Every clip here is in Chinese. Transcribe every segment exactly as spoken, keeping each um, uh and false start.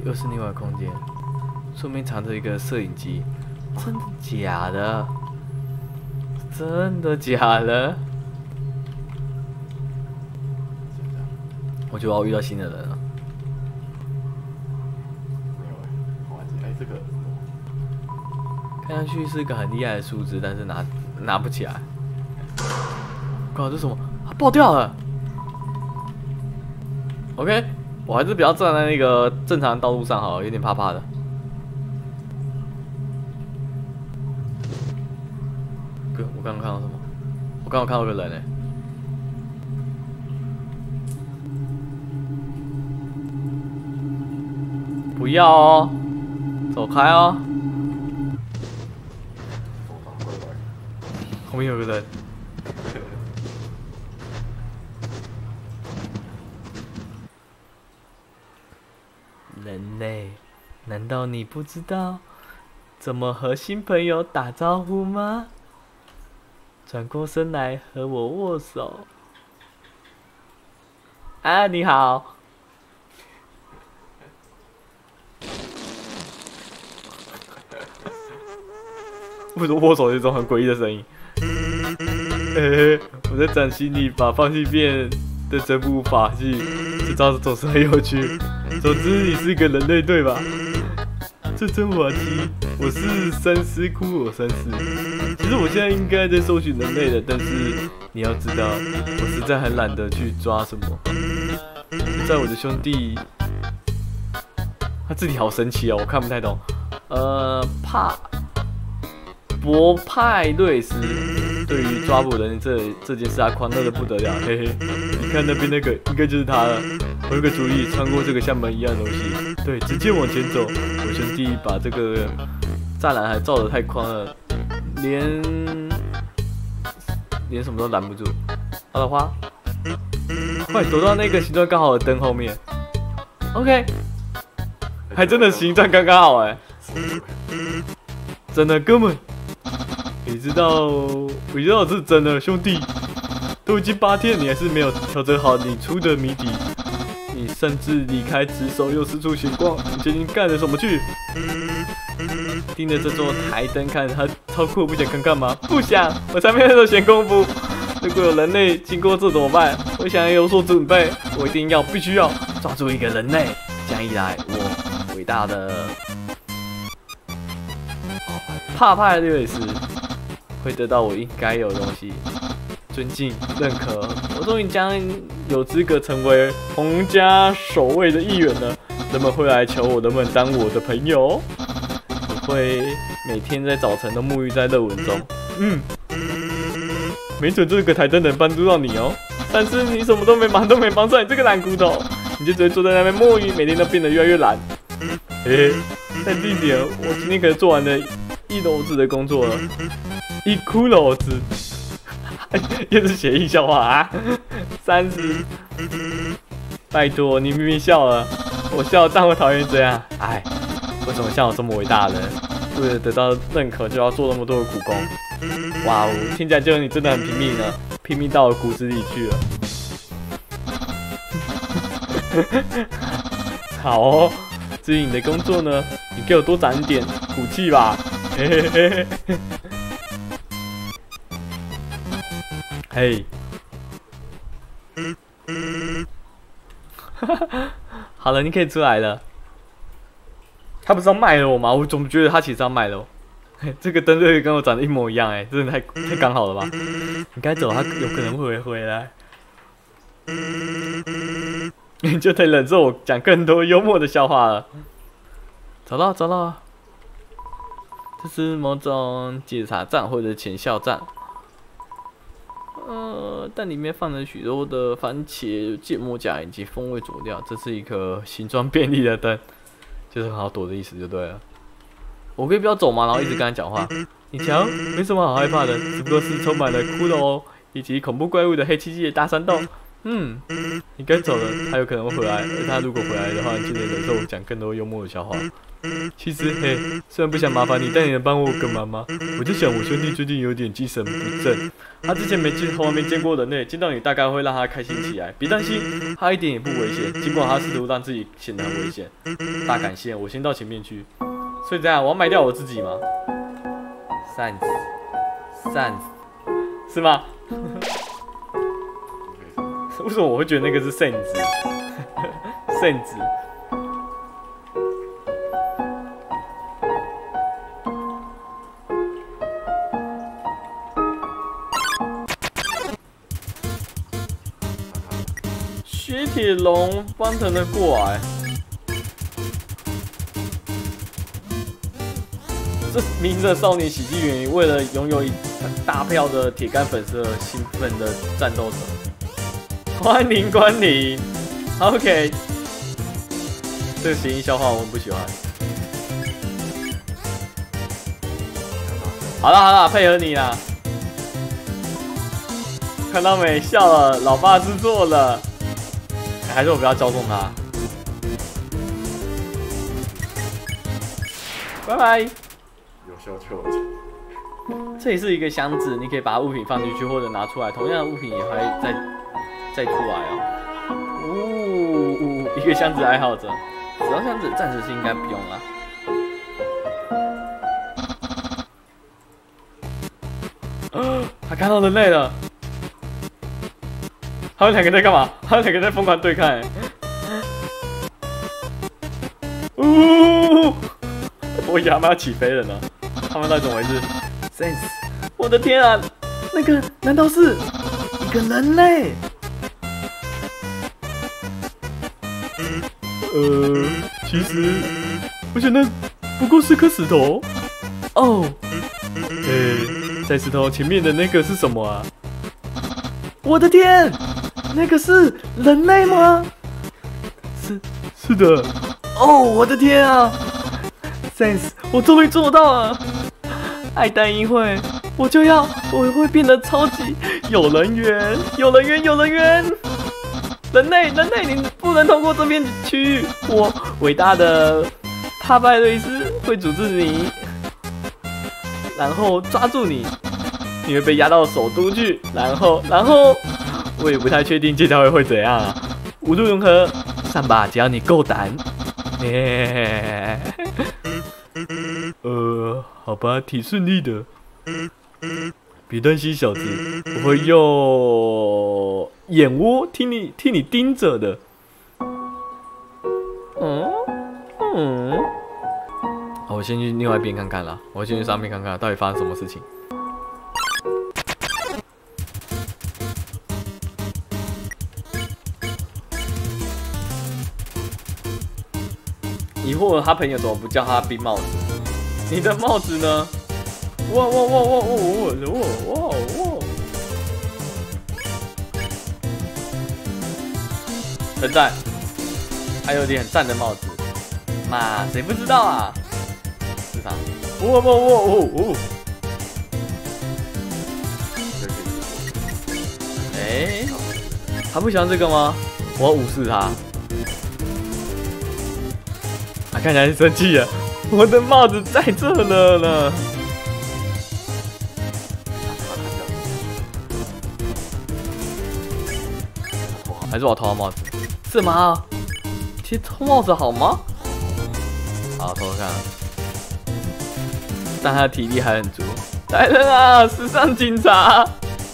又是另外空间，说明藏着一个摄影机。真的假的？真的假的？我觉得我要遇到新的人了。 没有哎，好玩机哎，这个看上去是一个很厉害的数字，但是拿拿不起来。靠，这是什么？它爆掉了。OK， 我还是不要站在那个正常道路上好了，有点怕怕的。哥，我刚刚看到什么？我刚刚看到个人哎、欸。不要哦，走开哦。后面有个人。人类，难道你不知道怎么和新朋友打招呼吗？转过身来和我握手。啊，你好。为什么握手有一种很诡异的声音？嘿嘿，我在崭新你把放弃变的整部法器，这招总是很有趣。总之，你是个人类对吧？这真滑稽，我是三思骷髅三世。其实我现在应该在搜寻人类的，但是你要知道，我实在很懒得去抓什么。在我的兄弟，他字体好神奇哦，我看不太懂。呃，帕。博派瑞斯对于抓捕人这这件事啊，狂热的不得了，嘿嘿！你看那边那个，应该就是他了。我有个主意，穿过这个像门一样的东西，对，直接往前走。我兄弟把这个栅栏还造得太宽了，连连什么都拦不住。好的话，快躲到那个形状刚好的灯后面。OK， 还真的形状刚刚好哎、欸，真的哥们。你知道，我知道是真的，兄弟。都已经八天，你还是没有调整好你出的谜底。你甚至离开职守，又四处闲逛，你究竟干了什么去？盯着这座台灯看，他超酷，不想看看吗？不想，我才没有那种闲工夫。如果有人类经过这怎么办？我想要有所准备，我一定要，必须要抓住一个人类。这样一来，我伟大的帕派瑞斯会得到我应该有的东西，尊敬、认可。我终于将有资格成为洪家守卫的一员了。人们会来求我能不能当我的朋友。我会每天在早晨都沐浴在热吻中。嗯，没准这个台灯能帮助到你哦。但是你什么都没忙，都没帮上，你这个懒骨头，你就只会坐在那边摸鱼，每天都变得越来越懒。嘿嘿，但这一点，我今天可能做完了一篓子的工作了。一骷髅子，又是谐音笑话啊！三十，拜托，你明明笑了，我笑，但我讨厌这样。哎，为什么像我这么伟大的人，为了得到认可就要做那么多的苦工？哇哦，听起来就是你真的很拼命呢，拼命到我骨子里去了。好哦，至于你的工作呢，你给我多长一点骨气吧。嘿嘿嘿嘿。嘿，好了，你可以出来了。他不是要卖了我吗？我总觉得他其实要卖了我。这个灯队跟我长得一模一样，哎，真的太太刚好了吧？你该走，他有可能会回来。你就得忍受我讲更多幽默的笑话了。找到，找到了，这是某种检查站或者前校站。呃，但里面放了许多的番茄、芥末酱以及风味佐料。这是一颗形状便利的灯，就是很好躲的意思就对了。我可以不要走吗？然后一直跟他讲话。你瞧，没什么好害怕的，只不过是充满了骷髅以及恐怖怪物的黑漆漆的大山洞。嗯，你该走了，他有可能会回来。而他如果回来的话，你就得忍受我讲更多幽默的笑话。 其实嘿，虽然不想麻烦你，但你能帮我个忙吗？我就想我兄弟最近有点精神不振，他之前没见从来没见过人类，见到你大概会让他开心起来。别担心，他一点也不危险，尽管他试图让自己显得很危险。大感谢，我先到前面去。所以这样，我要卖掉我自己吗？扇子，扇子，是吗？为什么我会觉得那个是扇子？扇子。雪铁龙翻腾了过来，这名的少年喜剧演员为了拥有一大票的铁杆粉丝而兴奋的战斗者。欢迎光临 ，OK， 这个谐音笑话我很不喜欢。好了好了，配合你啦。看到没？笑了，老爸知错了。还是我不要招中他。拜拜。 有小球。 这里是一个箱子，你可以把物品放进去或者拿出来，同样的物品也会再再出来哦。哦，一个箱子爱好者，只要箱子暂时是应该不用啦。他看到人类了。他们两个在干嘛？他们两个在疯狂对看、欸。呜！我以为他们要起飞了呢。他们到底怎么回事 ？Sense！ 我的天啊，那个难道是一个人类？呃，其实我觉得不过是颗石头。哦，诶，在石头前面的那个是什么啊？我的天！那个是人类吗？是是的。哦，我的天啊 ！Sense， 我终于做到了！爱单一会，我就要，我会变得超级有人缘，有人缘，有人缘！人类，人类，你不能通过这片区域！我伟大的帕拜瑞斯会组织你，然后抓住你，你会被押到首都去，然后，然后。我也不太确定接下来会怎样啊！无论如何，上吧，只要你够胆。嘿嘿嘿嘿呃，好吧，挺顺利的。别担心，小子，我会用眼窝替你替你盯着的。嗯嗯，好，我先去另外一边看看啦。我先去上面看看到底发生什么事情。疑惑他朋友怎么不叫他冰帽子？你的帽子呢？哇哇哇哇哇哇哇哇哇！很赞，还有点很赞的帽子。妈，谁不知道啊？是他。哇哇哇哇哇！哎，他不喜欢这个吗？我要无视他。他看起来是生气了，我的帽子在这了呢。还是我偷他帽子？是吗？其实偷帽子好吗？好，偷偷看。但他的体力还很足。来人啊！时尚警察！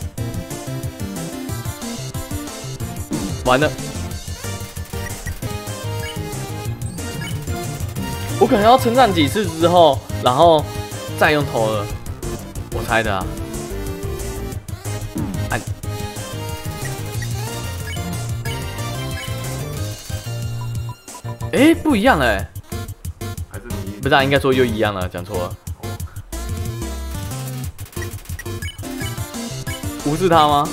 完了。我可能要成长几次之后，然后再用头了，我猜的啊。按，哎，不一样哎， 还是你？ 不是啊，应该说又一样了，讲错了。无视他吗？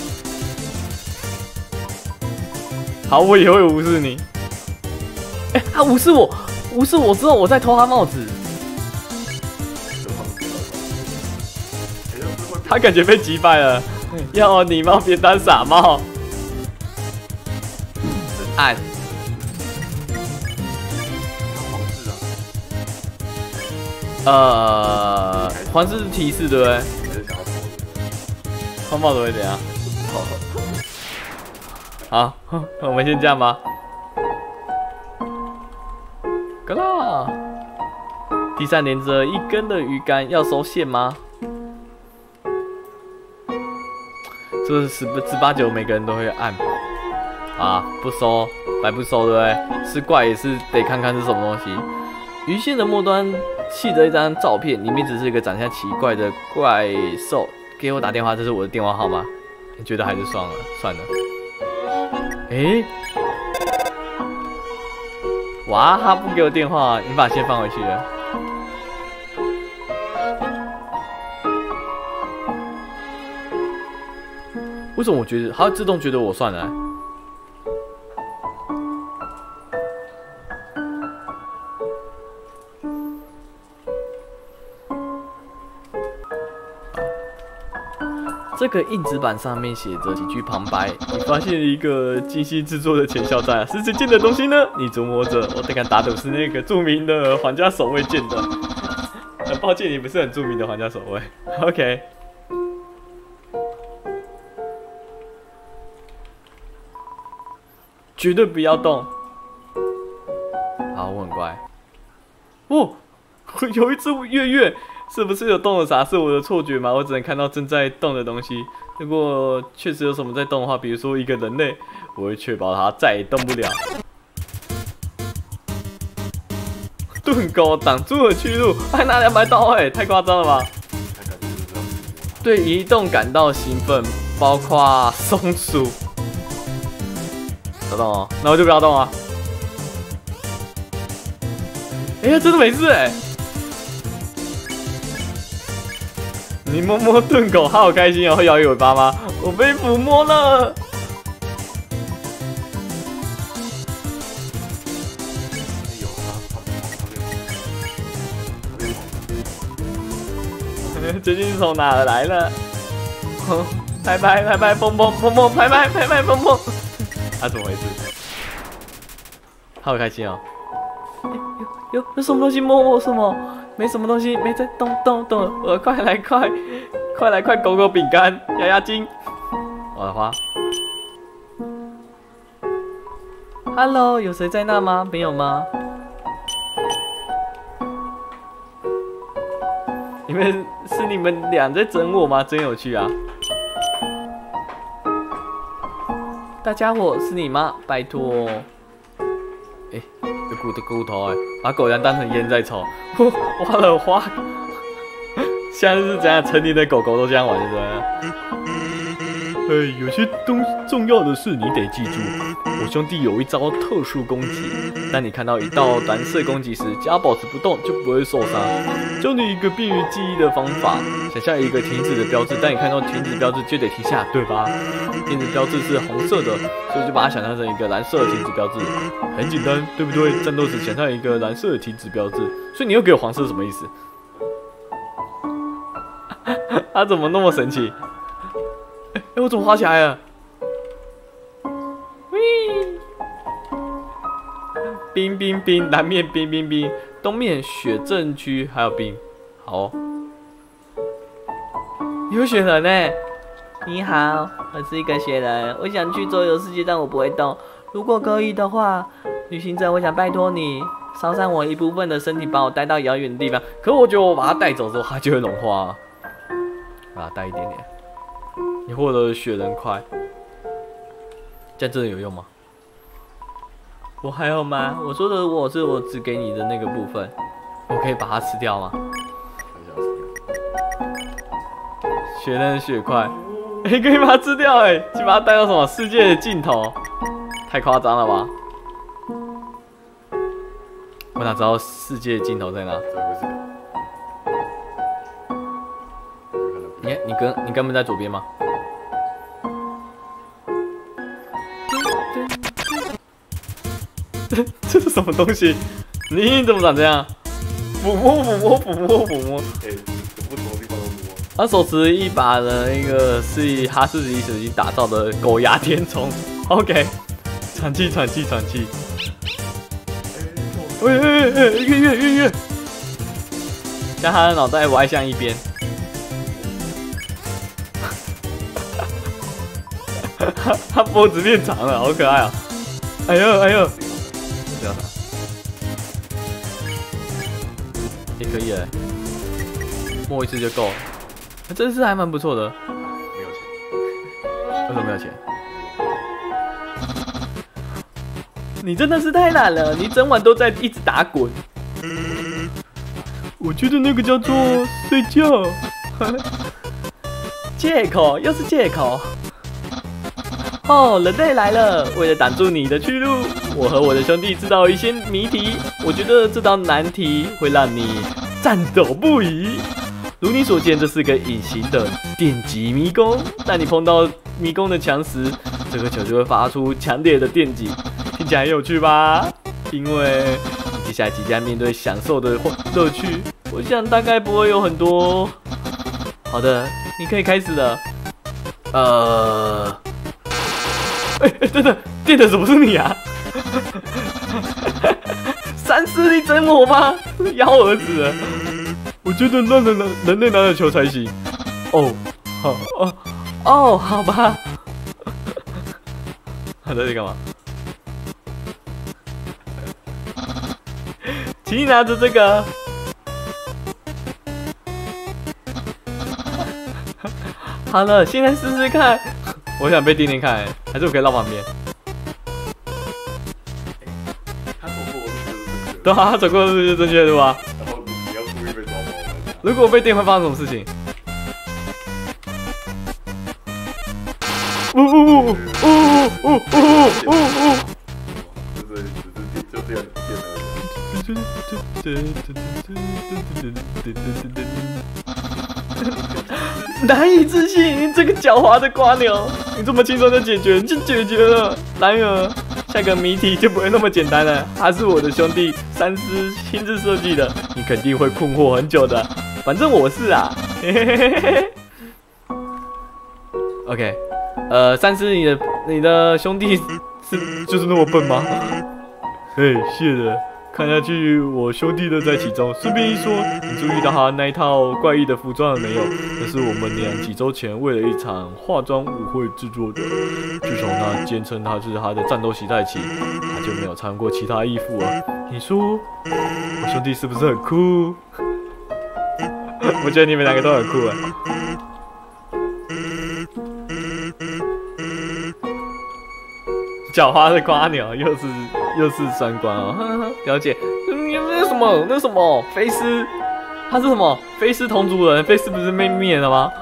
好，我也会无视你。哎，他无视我。无视我之后，我再偷他帽子。他感觉被击败了，要你帽别当傻帽。按。 呃，黄色是提示对不对？ 还是想要偷的？ 黄帽子会怎样？好，我们先这样吧。go 啦！地上连着一根的鱼竿，要收线吗？这是十十八九，每个人都会按。啊，不收，白不收，对不对？是怪也是得看看是什么东西。鱼线的末端系着一张照片，里面只是一个长相奇怪的怪兽。给我打电话，这是我的电话号码。你觉得还是算了，算了。诶，哇，他不给我电话，你把线放回去了。为什么我觉得它会自动觉得我算了、欸？这个硬纸板上面写着几句旁白。你发现了一个精心制作的前哨站，是谁建的东西呢？你琢磨着。我得敢打赌是那个著名的皇家守卫建的。很抱歉，你不是很著名的皇家守卫。OK。绝对不要动。好，我很乖。哦，有一只月月。是不是有动了啥？是我的错觉吗？我只能看到正在动的东西。如果确实有什么在动的话，比如说一个人类，我会确保它再也动不了。盾钩挡住了去路，还拿两把刀，哎，太夸张了吧！对移动感到兴奋，包括松鼠。不动哦，那我就不要动啊。哎呀，真的没事哎。你摸摸盾狗，它好开心哦，会摇尾巴吗？我被抚摸了。究竟是从哪儿来的？拍拍拍拍蹦蹦蹦蹦，拍拍拍拍蹦蹦。他、啊、怎么回事？他好开心哦。有有有什么东西摸我什么？没什么东西，没在动动动，我快来快，快来快！狗狗饼干，压压惊，我的花。Hello， 有谁在那吗？没有吗？你们是你们俩在整我吗？真有趣啊！大家伙，是你吗？拜托。哎、欸，有骨的骨头哎、欸，把狗粮当成烟在抽，花了花。现在是怎样？成年的狗狗都这样玩，对不对？哎，有些东重要的事你得记住。我兄弟有一招特殊攻击，当你看到一道蓝色攻击时，只要保持不动就不会受伤。教你一个便于记忆的方法，想象一个停止的标志，当你看到停止标志就得停下，对吧？停止标志是红色的，所以就把它想象成一个蓝色的停止标志，很简单，对不对？战斗时想象一个蓝色的停止标志，所以你又给我黄色是什么意思？他怎么那么神奇？哎、欸，我怎么滑起来了？喂！冰冰冰，南面冰冰冰，东面雪镇区还有冰。好、哦，有雪人呢。你好，我是一个雪人，我想去周游世界，但我不会动。如果可以的话，旅行者，我想拜托你烧上我一部分的身体，把我带到遥远的地方。可我觉得我把它带走之后，它就会融化、啊。把它带一点点。你获得雪人块，这样真的有用吗？我还好吗？我说的我是我只给你的那个部分，我可以把它吃掉吗？雪人雪块，哎、欸，可以把它吃掉哎、欸，去把它带到什么世界的尽头？太夸张了吧！我哪知道世界的尽头在哪？你你跟你根本在左边吗？这这是什么东西？你怎么长这样？抚摸抚摸抚摸抚摸。 哎，不同的地方都摸。 他手持一把的那个是以哈士奇水晶打造的狗牙天虫。OK， 喘气喘气喘气。哎哎哎，月月月月。 将他的脑袋歪向一边。他脖子变长了，好可爱啊！哎呦哎呦，这样的，也可以了，摸一次就够了。这次还蛮不错的。 没有钱。 为什么没有钱？你真的是太懒了，你整晚都在一直打滚。我觉得那个叫做睡觉。借口，又是借口。哦，人类来了！为了挡住你的去路，我和我的兄弟制造一些谜题。我觉得这道难题会让你颤抖不已。如你所见，这是个隐形的电击迷宫。当你碰到迷宫的墙时，这个球就会发出强烈的电击。听起来很有趣吧？因为你接下来即将面对享受的乐趣，我想大概不会有很多。好的，你可以开始了。呃。哎、欸，真的，电的怎么是你啊？三思，你整我吗？咬儿子了！我觉得让人人类拿着球才行。哦，好哦哦，好吧。他在这干嘛？请你拿着这个。好了，现在试试看。我想被电电看、欸，还是我可以绕旁边？ 他走过路就是正确的。 对啊，他走过路就是正确的，对吧？ 然后你要故意被抓包。 如果我被电会发生什么事情？呜呜呜呜呜呜呜呜！ 就是只是就这样电难以置信，这个狡猾的瓜牛，你这么轻松就解决，就解决了。然而，下个谜题就不会那么简单了。他是我的兄弟三思亲自设计的，你肯定会困惑很久的。反正我是啊，嘿嘿嘿嘿嘿。OK， 呃，三思，你的你的兄弟是就是那么笨吗？嘿，是的。看下去，我兄弟乐在其中。顺便一说，你注意到他那一套怪异的服装了没有？那是我们俩几周前为了一场化妆舞会制作的。自从他坚称他是他的战斗时代起，他就没有穿过其他衣服了。你说，我兄弟是不是很酷？我觉得你们两个都很酷啊。狡猾的瓜牛，又是又是双关哦，呵呵，了解。嗯，那什么那什么菲斯，他是什么菲斯同族人？菲斯不是被灭了吗？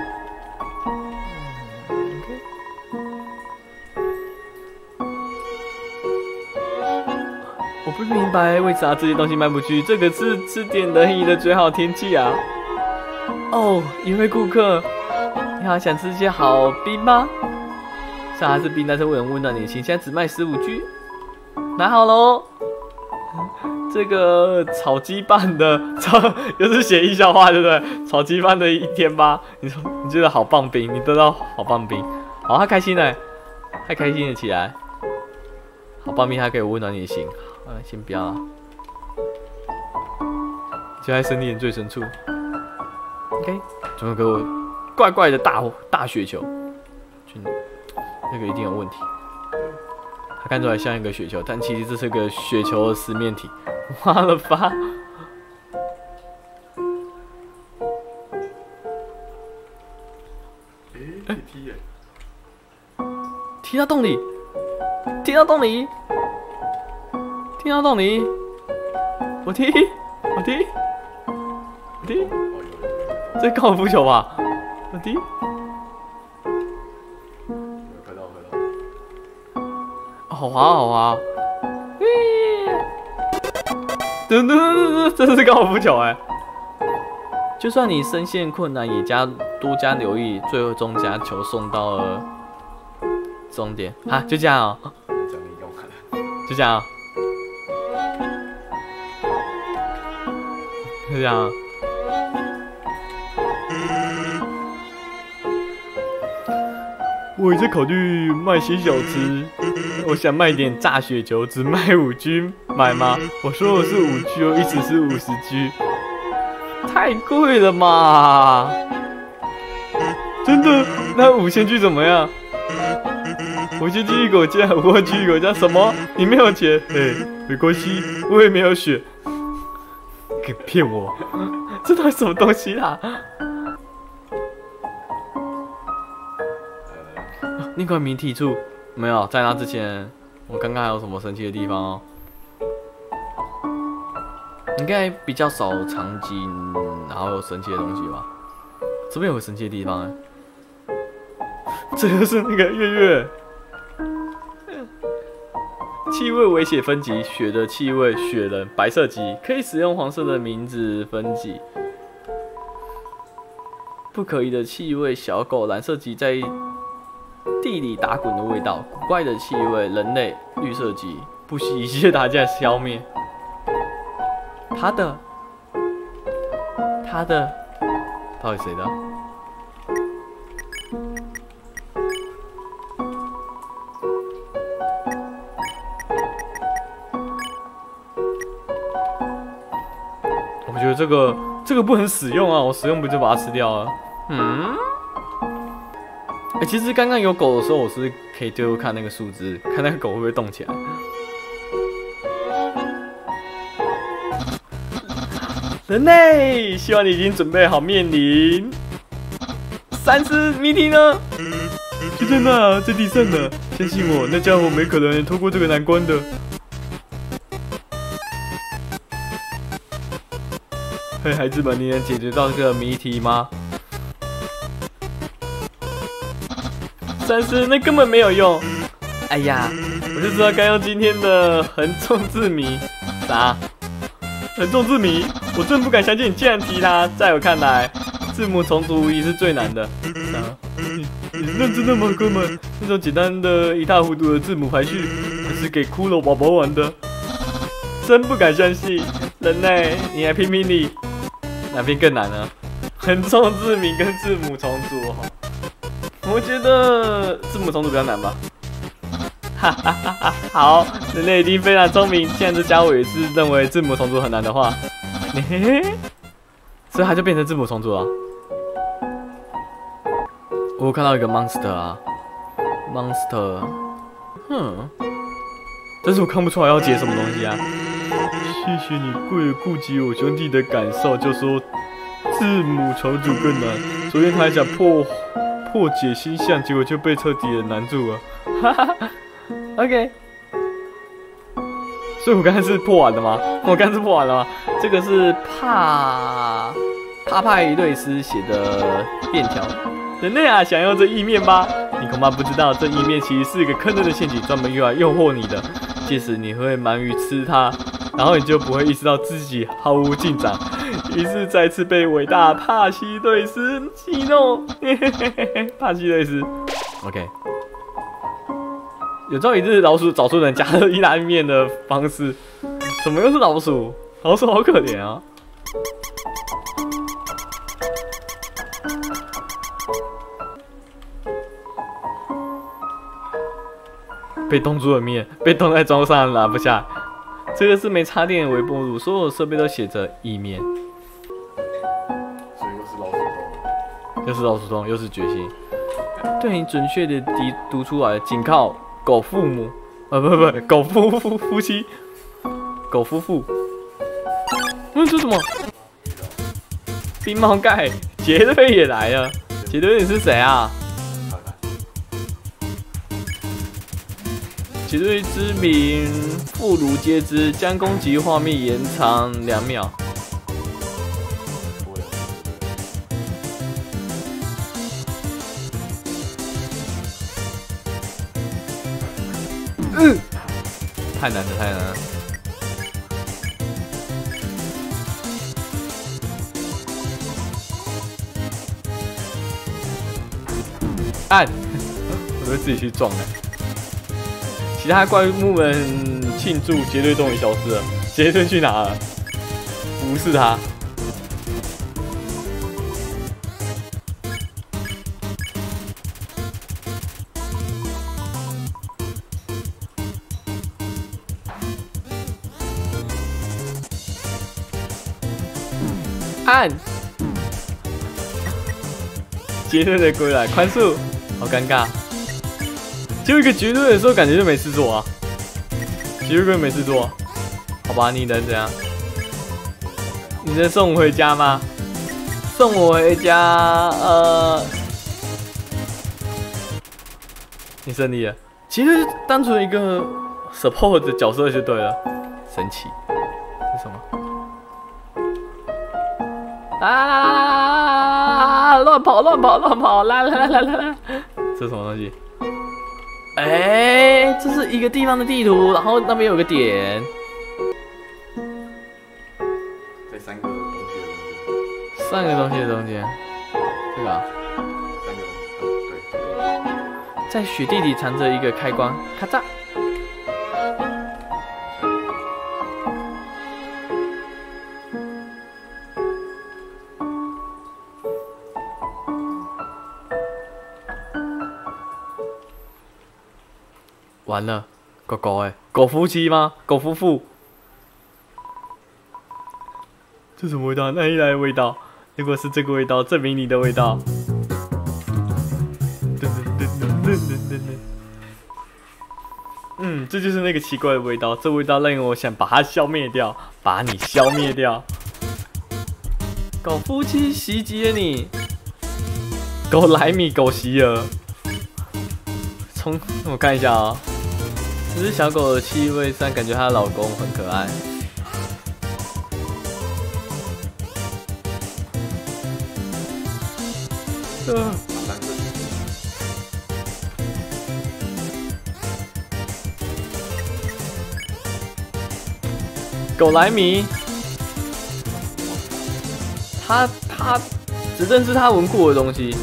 我不明白为啥这些东西卖不去，这个是吃点人鱼的最好天气啊！哦，一位顾客，你好，想吃些好冰吗？虽然它是冰，但是会很温暖你的心。现在只卖十五 G， 买好喽。这个炒鸡拌的，炒又是写意笑话，对不对？炒鸡拌的一天吧。你说你觉得好棒冰，你得到好棒冰，好，他开心了，太开心了起来。好棒冰，它可以温暖你的心。啊，先不要了，就在身体的最深处。OK， 总有个怪怪的大大雪球，去。那个一定有问题，它看出来像一个雪球，但其实这是个雪球的四面体。花了吧？ 哎，踢耶！ 踢到洞里，踢到洞里，踢到洞里，我踢，我踢，我踢，这高尔夫球吧？我踢。好滑好滑，噔噔噔噔，这是高尔夫球哎！就算你身陷困难，也加多加留意，最终将球送到了终点啊！就这样哦，就这样哦，就这样哦。我也在考虑卖些小吃，我想卖点炸雪球，只卖五 G， 买吗？我说我是五 G 哦，一直是五十 G， 太贵了嘛！真的？那五仙居怎么样？五仙居一口价，五万居一口价，什么？你没有钱？哎，没关系，我也没有血。给骗我！这到底什么东西啦？那块谜题处没有，在那之前，我看看还有什么神奇的地方哦。应该比较少场景，然后有神奇的东西吧。这边有个神奇的地方哎，这就是那个月月。气味微血分级，血的气味，雪人，白色级，可以使用黄色的名字分级。不可疑的气味，小狗，蓝色级，在地里打滚的味道，古怪的气味，人类，绿色级，不惜一切打架消灭。他的，他的，到底谁的？我觉得这个这个不能使用啊！我使用不就把它吃掉了？嗯。哎、欸，其实刚刚有狗的时候，我是可以丢看那个树枝，看那个狗会不会动起来。人类，希望你已经准备好面临三只谜题呢。就在那，在地上呢。相信我，那家伙没可能通过这个难关的。嘿，孩子们，你能解决到这个谜题吗？但是那根本没有用。哎呀，我就知道该用今天的横冲字谜。啥？横冲字谜？我真不敢相信你竟然提它。在我看来，字母重组也是最难的。啥？你你认真的吗，哥们？那种简单的一塌糊涂的字母排序，还是给骷髅宝宝玩的？真不敢相信，人类，你来评评理，哪边更难呢？横冲字谜跟字母重组哈。我觉得字母重组比较难吧。哈哈哈哈！好，人类一定非常聪明。既然这家伙也是认为字母重组很难的话，嘿嘿，所以他就变成字母重组了。我有看到一个 monster 啊 ，monster， 哼，但是我看不出来要解什么东西啊。谢谢你为了顾及我兄弟的感受，就说字母重组更难。昨天他还想破。破解星象，结果就被彻底的难住了。哈哈 ，OK。所以我刚才是破完了吗？我刚才是破完了吗？这个是帕帕派瑞斯写的便条。人类啊，想要这意面吧？你恐怕不知道，这意面其实是一个坑人的陷阱，专门用来诱惑你的。届时你会忙于吃它，然后你就不会意识到自己毫无进展。于是再次被伟大帕西瑞斯激怒，帕西瑞斯 ，OK。有朝一日，老鼠找出能加热意大利面的方式，怎么又是老鼠？老鼠好可怜啊！被冻住了面，被冻在桌上拿不下。这个是没插电的微波炉，所有设备都写着意面。又是老鼠洞，又是决心。对你准确的读读出来，仅靠狗父母，啊不不，狗夫夫夫妻，狗夫妇。嗯，这什么？冰帽盖，杰瑞也来了。杰瑞你是谁啊？杰瑞之名，妇孺皆知，将攻击画面延长两秒。嗯，太难了，太难了。按，我会自己去撞的。其他怪物们庆祝，杰瑞终于消失了。杰瑞去哪了？不是他。按结论的归来，宽恕，好尴尬。就一个结论的时候，感觉就没事做啊。结论没事做，好吧？你能怎样？你能送我回家吗？送我回家，呃，你胜利了。其实单纯一个 support 的角色就对了。神奇，是什么？啊！乱跑乱跑乱跑！来来来来来，这是什么东西？哎、欸，这是一个地方的地图，然后那边有个点。 在三个东西的中间。 三个东西的中间，这个、啊。 三个东西，对。 在雪地里藏着一个开关，咔嚓。完了，狗狗哎、欸，狗夫妻吗？狗夫妇？这什么味道？哪里来的味道？如果是这个味道，证明你的味道。嗯，这就是那个奇怪的味道。这味道让我想把它消灭掉，把你消灭掉。狗夫妻袭击了你，狗莱米，狗席尔。从我看一下啊、哦。这只小狗的气味上，感觉它的老公很可爱。呃，狗莱米，他他只认识他闻过的东西。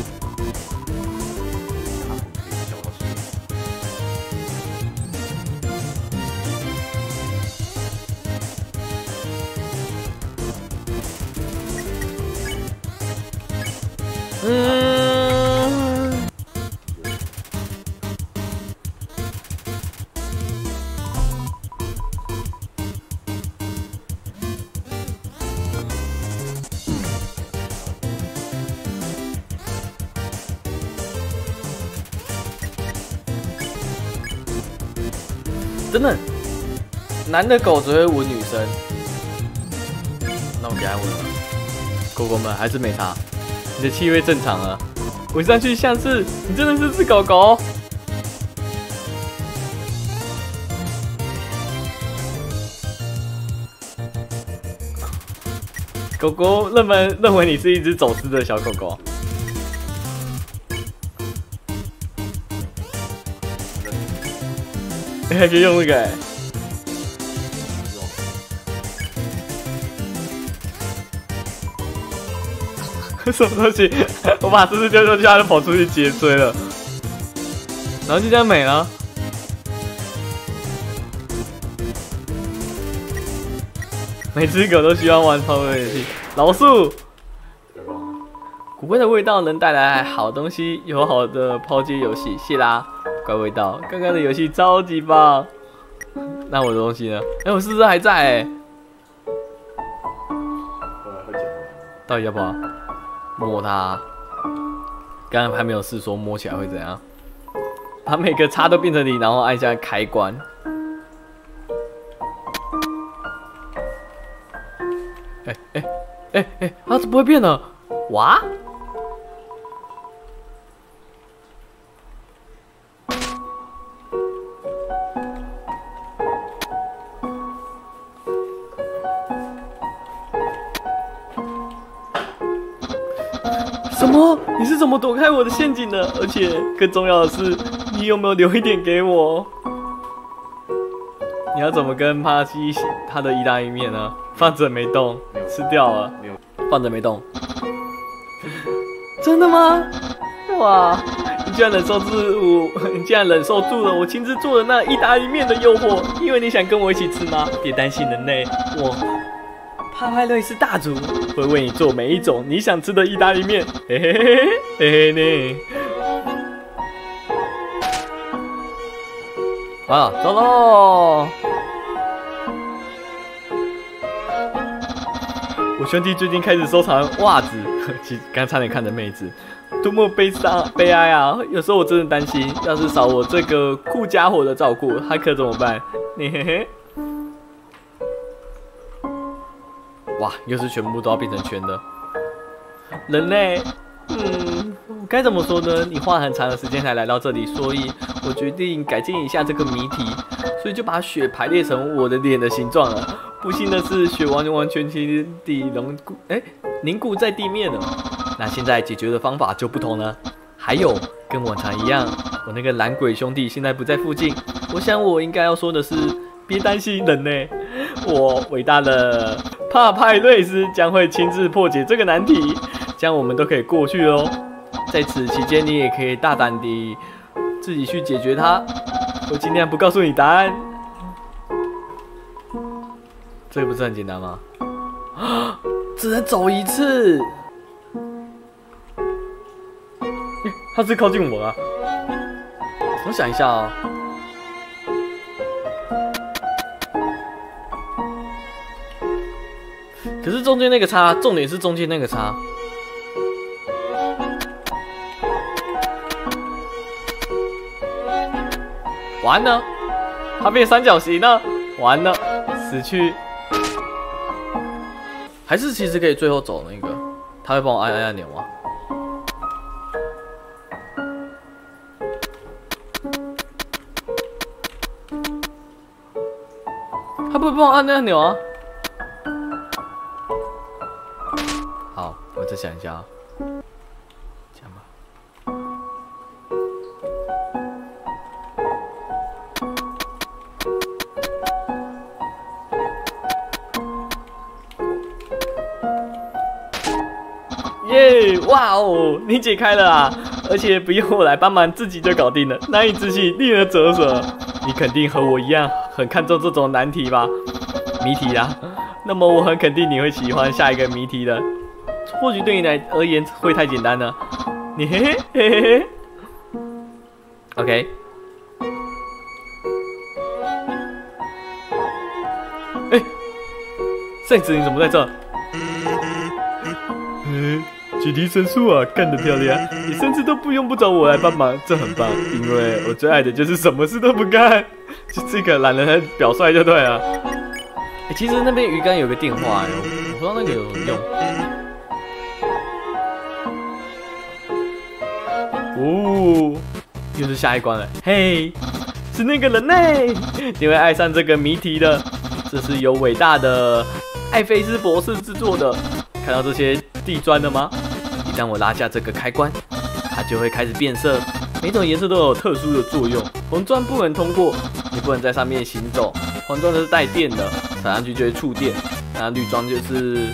嗯，真的，男的狗只会闻女生，那我给它闻了。狗狗们还是没差。你的气味正常了，闻上去像是你真的是只狗狗。狗狗认为认为你是一只走失的小狗狗。你还可以用那个、欸。什么东西？我把这只丢出去，它就跑出去结追了，然后就这样没了。每只狗都喜欢玩超人游戏。老树，古怪的味道能带来好东西，友好的抛接游戏。谢啦，怪味道，刚刚的游戏超级棒。那我的东西呢？哎、欸，我是不是还在、欸？到底要不要？摸它，刚刚还没有试说摸起来会怎样。把每个叉都变成零，然后按下开关。哎哎哎哎，它怎么会变了？哇！什么？你是怎么躲开我的陷阱的？而且更重要的是，你有没有留一点给我？你要怎么跟帕西他的意大利面呢？放着没动，吃掉了。放着没动。真的吗？哇！你居然忍受住，你竟然忍受住了我亲自做的那意大利面的诱惑，因为你想跟我一起吃吗？别担心，人类，我。帕派瑞斯大厨会为你做每一种你想吃的意大利面，嘿嘿嘿嘿嘿呢。完了，走喽！我兄弟最近开始收藏袜子，其实刚差点看成妹子。 多么悲伤悲哀啊！有时候我真的担心，要是少我这个酷家伙的照顾，还可怎么办？嘿嘿嘿。哇，又是全部都要变成圈的。人类，嗯，该怎么说呢？你花很长的时间才来到这里，所以我决定改进一下这个谜题，所以就把血排列成我的脸的形状了。不幸的是，血完完全全地凝固，哎，凝固在地面了。那现在解决的方法就不同了。还有，跟往常一样，我那个蓝鬼兄弟现在不在附近。我想我应该要说的是，别担心，人类，我伟大的帕派瑞斯将会亲自破解这个难题，这样我们都可以过去哦。在此期间，你也可以大胆地自己去解决它。我尽量不告诉你答案。这个不是很简单吗？啊，只能走一次。他是靠近我啊！我想一下啊、哦，可是中间那个叉，重点是中间那个叉。完了，它变三角形了，完了，死去。还是其实可以最后走那个，他会帮我按按按钮吗？他不会帮我按那按钮啊？好，我再想一下啊，这样吧。耶！哇哦，你解开了啊！而且不用我来帮忙，自己就搞定了，难以置信，令人啧舌。你肯定和我一样很看重这种难题吧？谜题啊，那么我很肯定你会喜欢下一个谜题的。或许对你来而言会太简单了。你嘿嘿嘿嘿嘿。OK。哎，圣子你怎么在这？嗯。解题神速啊，干得漂亮！你甚至都不用不找我来帮忙，这很棒，因为我最爱的就是什么事都不干，就是一个懒人的表率就对了。欸、其实那边鱼竿有个电话、欸，我不知道那个有什么用。哦，又是下一关了，嘿，是那个人类，你会爱上这个谜题的。这是由伟大的艾菲斯博士制作的，看到这些地砖了吗？一旦我拉下这个开关，它就会开始变色。每种颜色都有特殊的作用。红砖不能通过，你不能在上面行走。黄砖是带电的，踩上去就会触电。那绿砖就是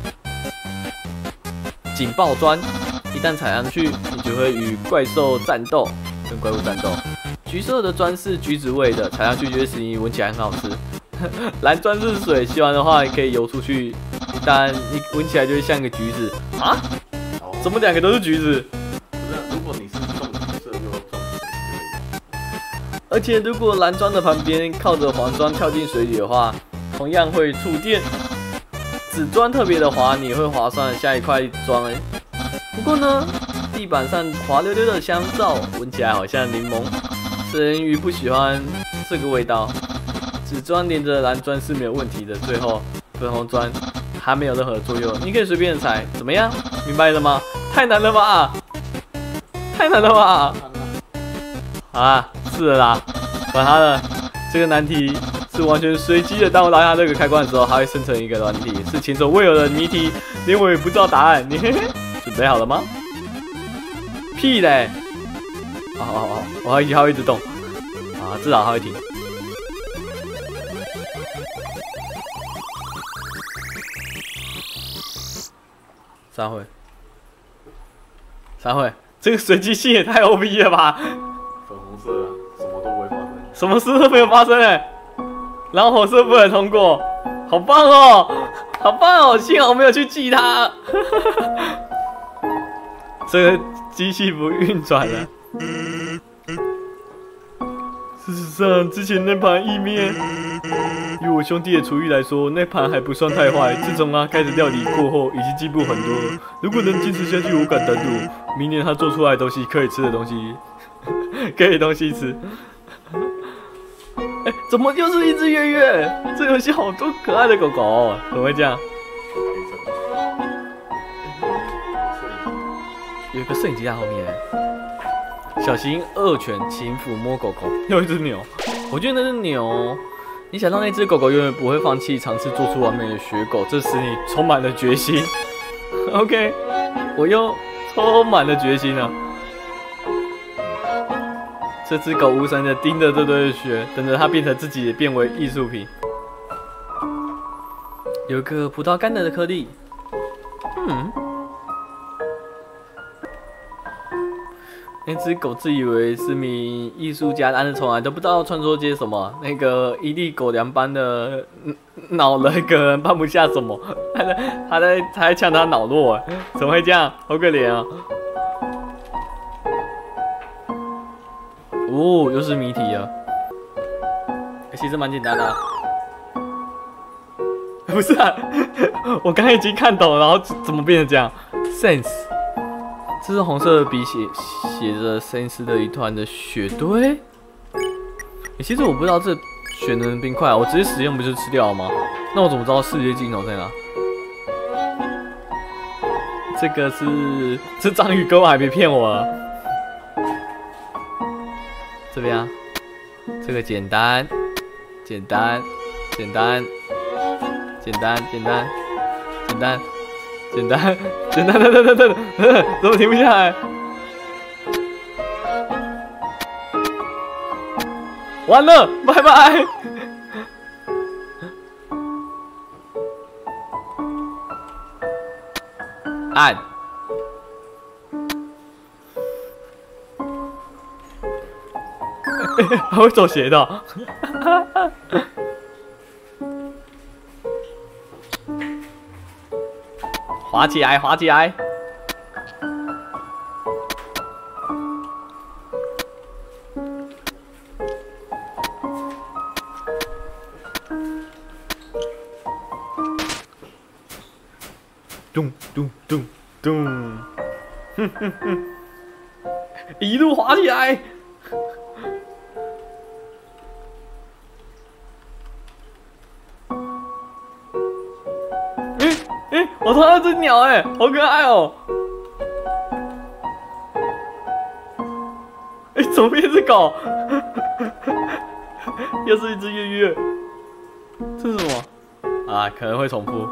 警报砖，一旦踩上去，你就会与怪兽战斗，跟怪物战斗。橘色的砖是橘子味的，踩上去就会使你闻起来很好吃。蓝砖是水，吸完的话可以游出去，但你闻起来就会像个橘子啊。怎么两个都是橘子？ 不是，如果你是种橘色又种水就可以。 而且如果蓝砖的旁边靠着黄砖跳进水里的话，同样会触电。紫砖特别的滑，你会滑上下一块砖哎。不过呢，地板上滑溜溜的香皂，闻起来好像柠檬。神鱼不喜欢这个味道。紫砖连着蓝砖是没有问题的。最后粉红砖它没有任何作用，你可以随便踩，怎么样？明白了吗？太难了吧！太难了吧！好啊，是了啦，管它了。这个难题是完全随机的。当我拉下这个开关的时候，它会生成一个软体，是前所未有的谜题，连我也不知道答案。你嘿嘿，准备好了吗？屁嘞！好好好，我还以为它会一直动啊，至少它会停。三会，三会，这个随机性也太 O P 了吧！ 粉红色啊，什么都不会发生， 什么事都没有发生哎、欸，然后火色不能通过，好棒哦，好棒哦！幸好我没有去记它，这个机器不运转了。 事实上，之前那盘意面，以我兄弟的厨艺来说，那盘还不算太坏。自从他开始料理过后，已经进步很多了。如果能坚持下去，我敢担赌，明年他做出来的东西，可以吃的东西，可以东西吃。哎、欸，怎么又是一只月月？这游戏好多可爱的狗狗、哦，怎么会这样？有一个摄影机在后面。小型恶犬勤抚摸狗狗，又一只牛。我觉得那是牛。你想让那只狗狗永远不会放弃尝试做出完美的雪狗，这使你充满了决心。OK， 我又充满了决心了。这只狗无神的盯着这堆雪，等着它变成自己，也变为艺术品。有个葡萄干的颗粒，嗯，那只狗自以为是名艺术家，但是从来都不知道传说些什么。那个一粒狗粮般的脑了个人办不下什么，他在他在他在呛他脑弱，怎么会这样？好可怜啊！哦，又是谜题了。其实蛮简单的、啊。不是啊，我刚才已经看懂了，然后怎么变成这样 ？Sense， 这是红色的笔写写着 sense 的一团的雪堆。欸、其实我不知道这雪能冰块、啊，我直接使用不就吃掉了吗？那我怎么知道世界尽头在哪？这个是这章鱼哥还别骗我了。这边啊，这个简单，简单，简单。简单，简单，简单，简单，简单，等等等等，怎么停不下来？完了，拜拜。按。还会走斜道。滑起来，滑起来！咚咚咚咚！哼哼哼！一路滑起来！哎，我抓到只鸟哎、欸，好可爱哦、喔！哎、欸，怎么变只狗？又是一只月月，这是什么？啊，可能会重复。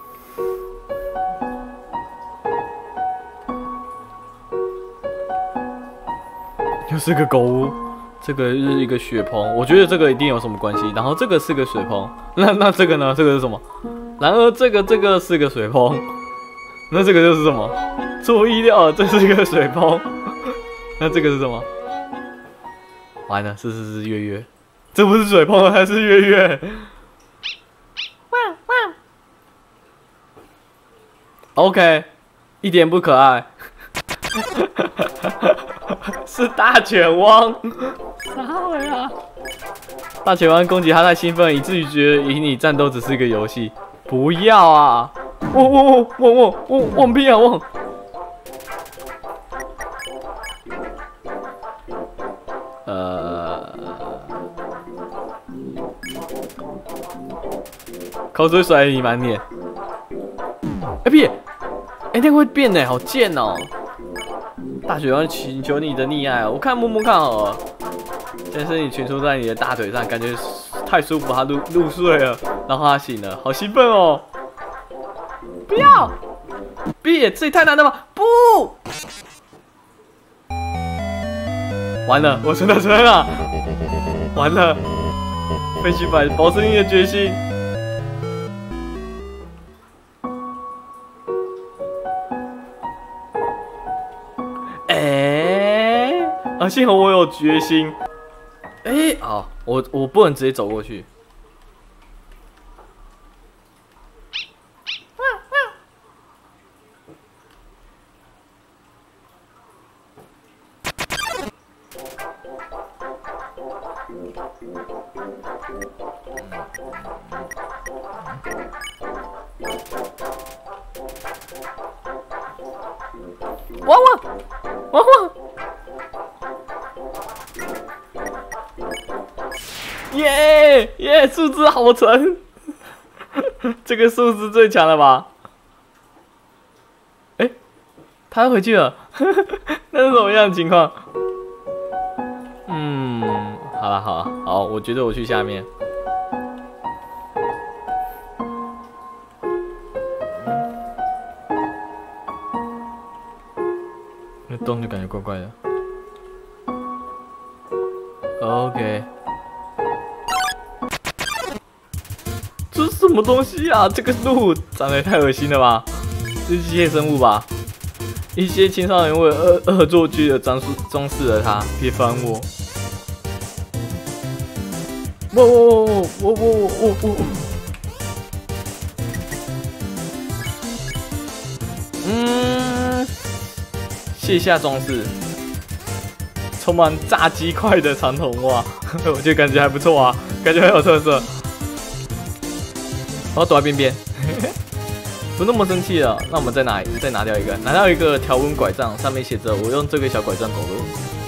又是个狗屋，这个是一个雪棚，我觉得这个一定有什么关系。然后这个是个水棚，那那这个呢？这个是什么？然而，这个这个是个水棚，那这个就是什么？出乎意料，这是一个水棚。那这个是什么？完了，是是是月月，这不是水棚，还是月月。汪汪。OK， 一点不可爱。是大犬汪。啥回啊？大犬汪攻击他太兴奋，以至于觉得与你战斗只是一个游戏。不要啊！汪汪汪汪汪汪汪屁啊汪！呃，口水甩你满脸。哎屁！哎，那个会变呢，好贱哦！大雪要请求你的溺爱，我看摸摸看好了。现在身体蜷缩在你的大腿上，感觉太舒服，他入入睡了。然后他醒了，好兴奋哦！不要，别，这也太难了吧！不，完了，我存到村了，完了，必须把保持你的决心。哎、欸，啊，幸好我有决心。哎、欸，好，我我不能直接走过去。 汪汪汪汪！耶耶，数字好沉，这个数字最强了吧？哎、欸，他要回去了，那是什么样的情况？嗯，好了好了好，我觉得我去下面。那洞就感觉怪怪的。OK。这是什么东西啊？这个路长得也太恶心了吧！这是机械生物吧？一些青少年为恶恶作剧的装饰装饰了它，别烦我！我我我我我我我我！嗯，卸下装饰，充满炸鸡块的长筒袜，我觉得感觉还不错啊，感觉很有特色。我要躲在边边，不那么生气了。那我们再拿再拿掉一个，拿到一个条纹拐杖，上面写着“我用这个小拐杖走路”，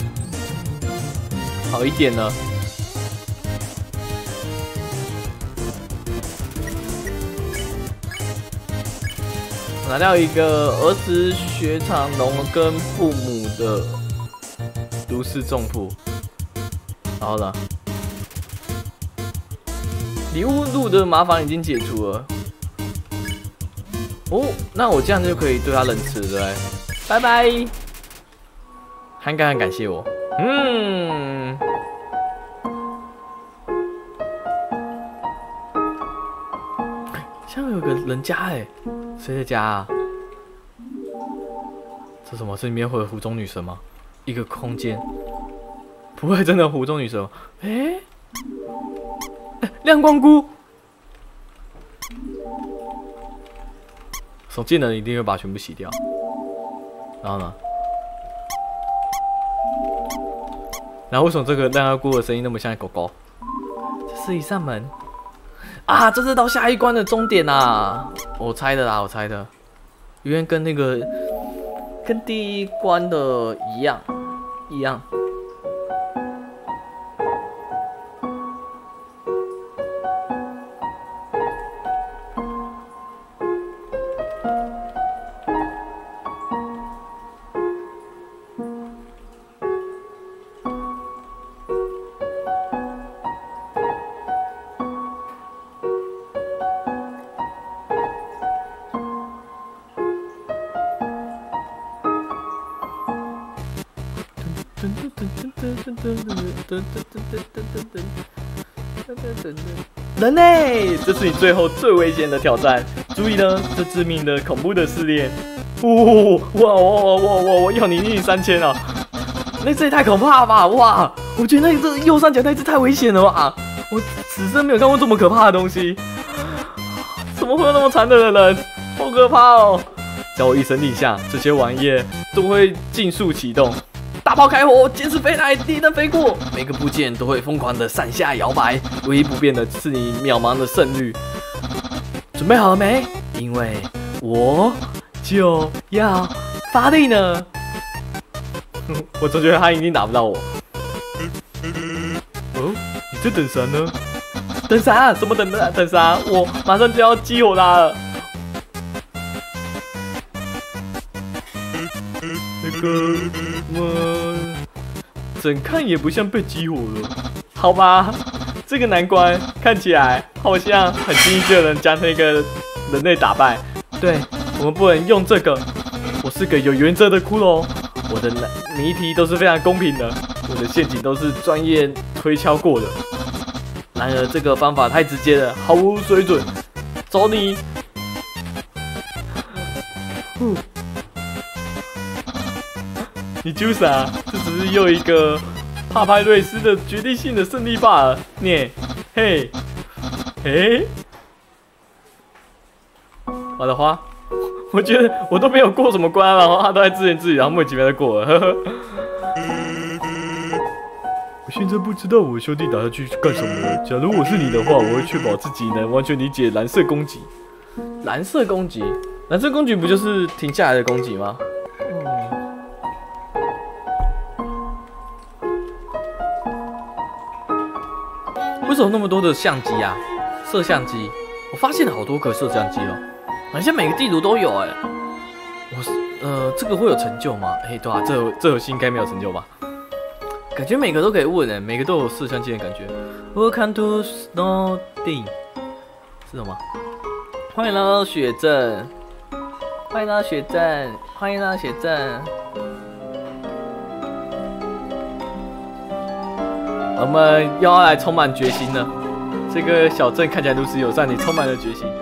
好一点了。拿掉一个儿时雪场农跟父母的如释重负，然后呢？礼物路的麻烦已经解除了。哦，那我这样就可以对他仁慈，对不对？拜拜。他应该很感谢我。嗯。像有个人家哎，谁的家啊？这什么？这里面会有湖中女神吗？一个空间，不会真的湖中女神？哎、欸。亮光菇，手贱的人一定会把它全部洗掉。然后呢？然后为什么这个亮光菇的声音那么像狗狗？这是一扇门啊！这是到下一关的终点啊！我猜的啦，我猜的，因为跟那个跟第一关的一样，一样。人类，这是你最后最危险的挑战。注意呢，这致命的、恐怖的试炼。哦，哇哇哇哇哇！我要你你三千啊！那这也太可怕了吧！哇，我觉得那这右上角那只太危险了吧！我此生没有看过这么可怕的东西。怎么会有那么残忍的人？好可怕哦！在我一声令下，这些玩意都会尽速启动。大炮开火，箭矢飞来，敌人飞过，每个部件都会疯狂的上下摇摆。唯一不变的是你渺茫的胜率。准备好了没？因为我就要发力呢。我总觉得他一定打不到我。哦，你在等啥呢？等啥？什么等的？等啥？我马上就要激活他了。那个，我怎看也不像被激活了，好吧？这个难关看起来好像很轻易就能将那个人类打败。对，我们不能用这个。我是个有原则的骷髅，我的谜题都是非常公平的，我的陷阱都是专业推敲过的。然而这个方法太直接了，毫无水准。走你！呼。你揪啥？这只是又一个帕派瑞斯的决定性的胜利罢了。你，嘿，嘿，我的花，我觉得我都没有过什么关，然后他都在自言自语，然后莫名其妙的过了。呵呵。我现在不知道我兄弟打下去干什么了。假如我是你的话，我会确保自己能完全理解蓝色攻击。蓝色攻击，蓝色攻击不就是停下来的攻击吗？嗯。为什么那么多的相机啊？摄像机，我发现了好多个摄像机哦，好像每个地图都有哎。我是呃，这个会有成就吗？哎、欸，对啊，这这游戏应该没有成就吧？感觉每个都可以问哎，每个都有摄像机的感觉。Welcome to Snowding， 是什么？欢迎来到雪镇，欢迎来到雪镇，欢迎来到雪镇。我们又要来充满决心了。这个小镇看起来如此友善，你充满了决心。